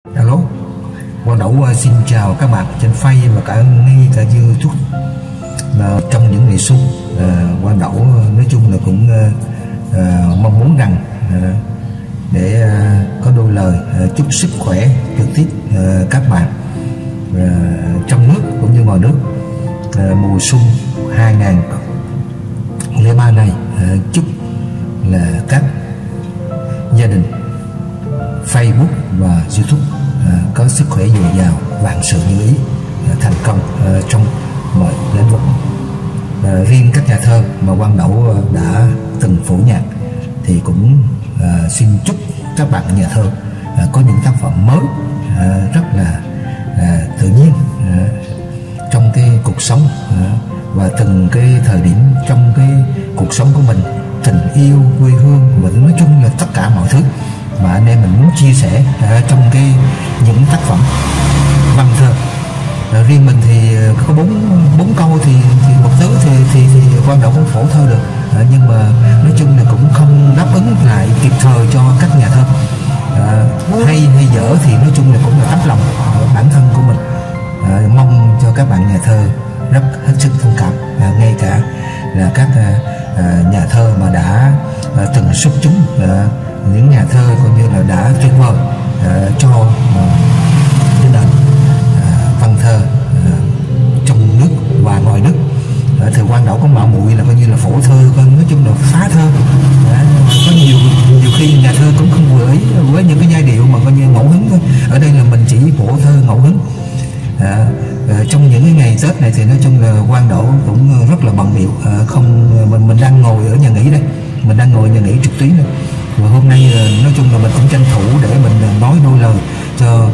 Alo, Quang Đậu xin chào các bạn trên Facebook và cả ngay cả YouTube. Trong những ngày xuân, Quang Đậu nói chung là cũng mong muốn rằng để có đôi lời chúc sức khỏe trực tiếp các bạn trong nước cũng như ngoài nước mùa xuân 2003 này. Chúc là các gia đình Facebook và YouTube có sức khỏe dồi dào, vạn sự như ý, thành công trong mọi lĩnh vực. Riêng các nhà thơ mà Quang Đậu đã từng phổ nhạc thì cũng xin chúc các bạn nhà thơ có những tác phẩm mới rất là tự nhiên trong cái cuộc sống và từng cái thời điểm trong cái cuộc sống của mình, tình yêu, quê hương và nói chung là tất cả mọi thứ mà anh em mình muốn chia sẻ trong những tác phẩm văn thơ. Riêng mình thì có bốn câu thì một thứ thì Quang Đậu không phổ thơ được, nhưng mà nói chung là cũng không đáp ứng lại kịp thời cho các nhà thơ. Hay dở thì nói chung là cũng là tấm lòng bản thân của mình. Mong cho các bạn nhà thơ rất hết sức thông cảm, ngay cả là các nhà thơ mà đã từng xuất chúng, những nhà thơ coi như là đã tuyệt vời cho cái nền văn thơ trong nước và ngoài nước. Thì Quang Đậu có mạo muội là coi như là phổ thơ, nói chung là phá thơ. Có nhiều khi nhà thơ cũng không vừa ý với những cái giai điệu mà coi như ngẫu hứng thôi. Ở đây là mình chỉ phổ thơ ngẫu hứng. Trong những cái ngày Tết này thì nói chung là Quang Đậu cũng rất là bận bịu, mình đang ngồi ở nhà nghỉ đây, mình đang ngồi ở nhà nghỉ trực tuyến đây. Và hôm nay nói chung là mình cũng tranh thủ để mình nói đôi lời cho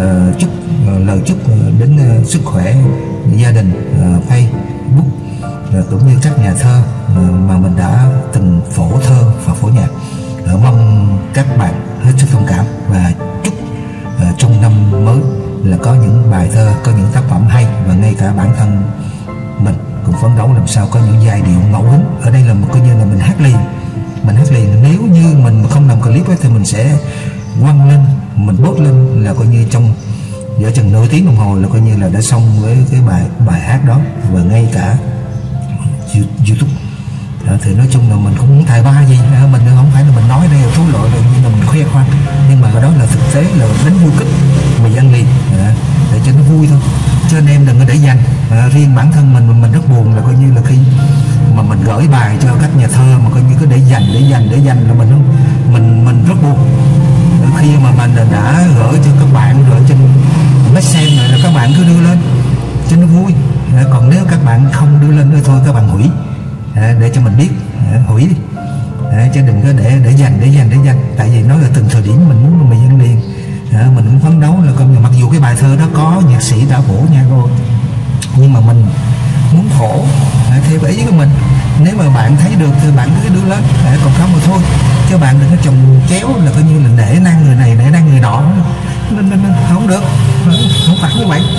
lời chúc đến sức khỏe gia đình Facebook cũng như các nhà thơ mà mình đã từng phổ thơ và phổ nhạc. Mong các bạn hết sức thông cảm và chúc trong năm mới là có những bài thơ, có những tác phẩm hay, và ngay cả bản thân mình cũng phấn đấu làm sao có những giai điệu ngẫu hứng. Ở đây là coi như là mình hát liền. Nếu như mình không làm clip ấy, thì mình sẽ quăng lên, mình post lên là coi như trong giữa chừng nửa tiếng đồng hồ là coi như là đã xong với cái bài hát đó, và ngay cả YouTube. Thì nói chung là mình cũng không tài ba gì, mình không phải là mình nói đây là thú lợi rồi nhưng mà mình khoe khoang, nhưng mà cái đó là thực tế là đánh vui kích mình ăn liền để cho nó vui thôi, cho anh em đừng có để dành. Riêng bản thân mình rất buồn là coi như là khi mà mình gửi bài cho các nhà thơ mà coi như cứ để dành là mình rất buồn. Khi mà mình đã gửi cho các bạn rồi trên Messenger rồi là các bạn cứ đưa lên cho nó vui, còn nếu các bạn không đưa lên nữa thôi các bạn hủy để cho mình biết, hủy đi, chứ đừng có để dành. Tại vì nói là từng thời điểm mình muốn mình ăn liền, mình cũng phấn đấu là coi như mặc dù cái bài thơ đó có nhạc sĩ đã phổ nhạc rồi, nhưng mà mình muốn phổ theo ý của mình. Nếu mà bạn thấy được thì bạn cứ đưa lên, còn không mà thôi, chứ bạn đừng có chồng chéo là coi như là nể nang người này nể nang người nọ, nên không được, không phải như vậy.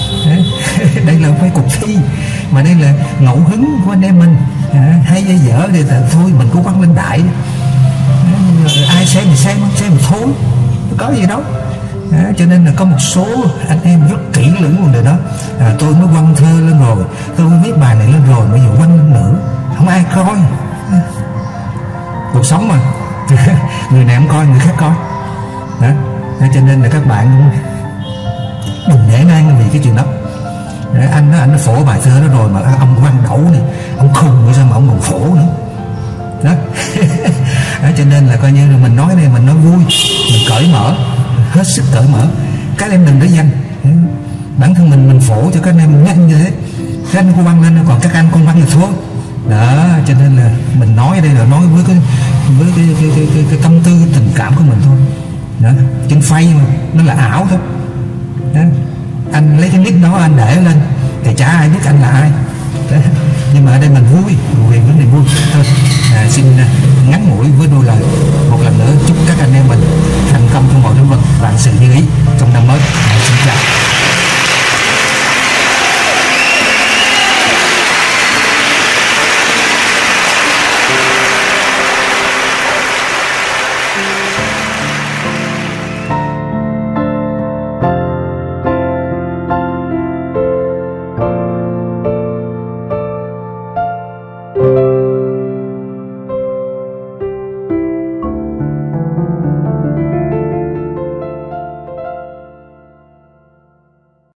Đây là phải cuộc thi, mà đây là ngẫu hứng của anh em mình. Hay dở thì thôi mình cũng quăng lên đại, ai xem thì xem thì thôi, có gì đâu. Cho nên là có một số anh em rất kỹ lưỡng vấn đề đó. Tôi mới quăng thơ lên rồi, tôi mới viết bài này lên rồi, bây giờ quăng lên nữa không ai coi. Cuộc sống mà người này không coi người khác coi đó. Cho nên là các bạn đừng nể nang vì cái chuyện đó. Anh nó phổ bài thơ đó rồi mà ông Quang Đậu này ông khùng sao mà ông còn phổ nữa đó. Cho nên là coi như là mình nói đây, mình nói vui, mình cởi mở, hết sức cởi mở. Các em đừng để danh, bản thân mình phổ cho các em nhanh như thế, các anh không quăng lên, còn các anh không quăng được thôi đó. Cho nên là mình nói đây là nói với cái tâm tư tình cảm của mình thôi đó. Trên Facebook mà nó là ảo thôi đó. Anh lấy cái nick đó anh để lên thì chả ai biết anh là ai đó. Nhưng mà ở đây mình vui vì vấn đề vui thôi. Xin ngắn ngủi với đôi lời một lần nữa chúc các anh em mình thành công trong mọi lĩnh vực, vạn sự như ý trong năm mới. Xin chào.